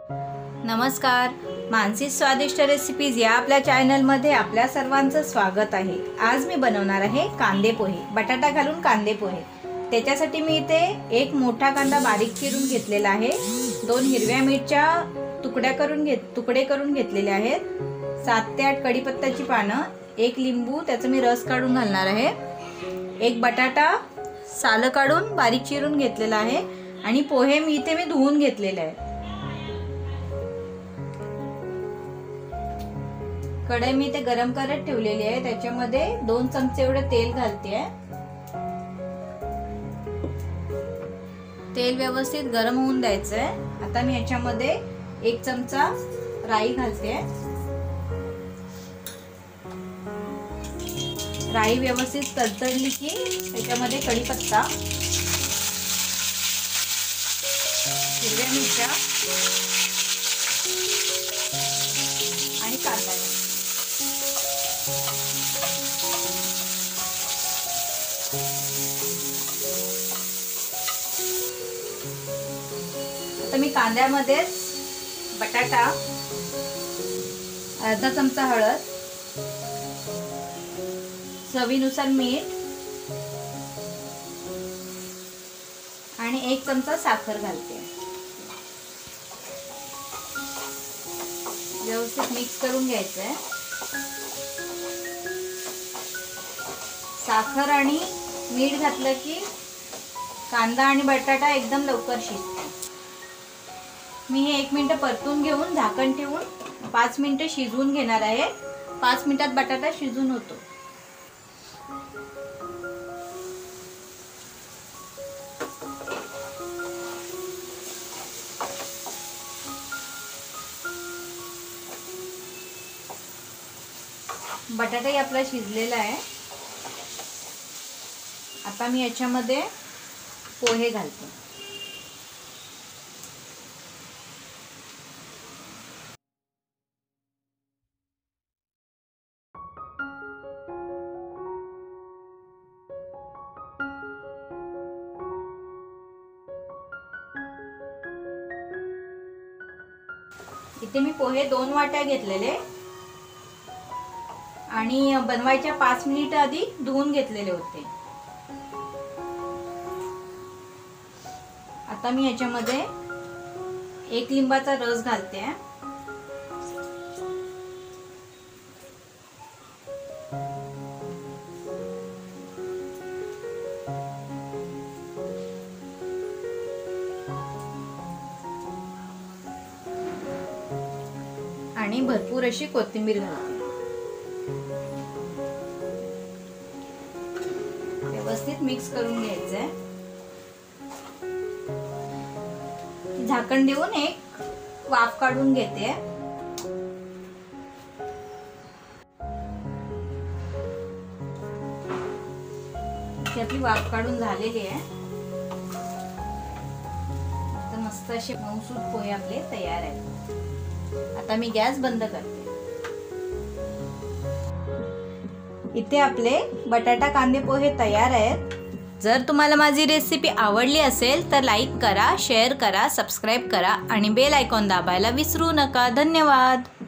नमस्कार, मानसी स्वादिष्ट रेसिपीज या आपल्या चॅनलमध्ये आपल्या सर्वांचं स्वागत आहे। आज मी बनवणार आहे कांदे पोहे, बटाटा घालून कांदे पोहे। त्याच्यासाठी मी इथे एक मोठा कांदा बारीक चिरून घेतलेला आहे, 2 हिरव्या मिरच्या तुकडे करून घेतलेले आहेत, 7 ते 8 कढीपत्त्याची पानं, 1 लिंबू त्याचा मी रस काढून घालणार आहे, 1 बटाटा साल काढून बारीक चिरून घेतलेला आहे आणि पोहे मी इथे धुवून घेतलेले आहे। कढई मी ते गरम करत ठेवलेली आहे, त्याच्यामध्ये 2 चमचे एवढे तेल घालते। तेल व्यवस्थित गरम होऊन द्यायचं आहे। आता मी याच्यामध्ये 1 चमचा राई घालते। राई व्यवस्थित तडतडली की त्याच्यामध्ये कढीपत्ता, हिरव्या मिरच्या आणि कांदा। आता मी कांद्यामध्ये बटाटा, अर्धा चमचा हळद, चवीनुसार मीठ आणि 1 चमचा साखर घालते। व्यवस्थित मिक्स करून घ्यायचं आहे। साखर आणि मीठ घातलं की कांदा आणि बटाटा एकदम लवकर शिजतो। मी हे 1 मिनिट परतून घेऊन झाकण ठेवून 5 मिनिटे शिजवून घेणार आहे। 5 मिनिटात बटाटा शिजून होतो। बटाटाही आपला शिजलेला आहे। आता मी याच्यामध्ये पोहे घालते। इथे मी पोहे 2 वाट्या घेतलेले आणि बनवायच्या 5 मिनिट आधी धुवून घेतलेले होते। आता मी याच्यामध्ये 1 लिंबाचा रस घालते। आणि भरपूर अशी कोथिंबीर घालते। व्यवस्थित मिक्स करून घ्यायचंय। झाकण देऊन एक वाफ काढून घेते। आपली वाफ काढून झालेली आहे। आता मस्त असे मऊसूत पोहे आपले तयार आहेत। आता मी गॅस बंद करते। इथे आपले बटाटा कांदे पोहे तयार आहेत। जर तुम्हाला माझी रेसिपी आवडली असेल तर लाईक करा, शेअर करा, सबस्क्राइब करा आणि बेल आयकॉन दाबायला विसरू नका। धन्यवाद।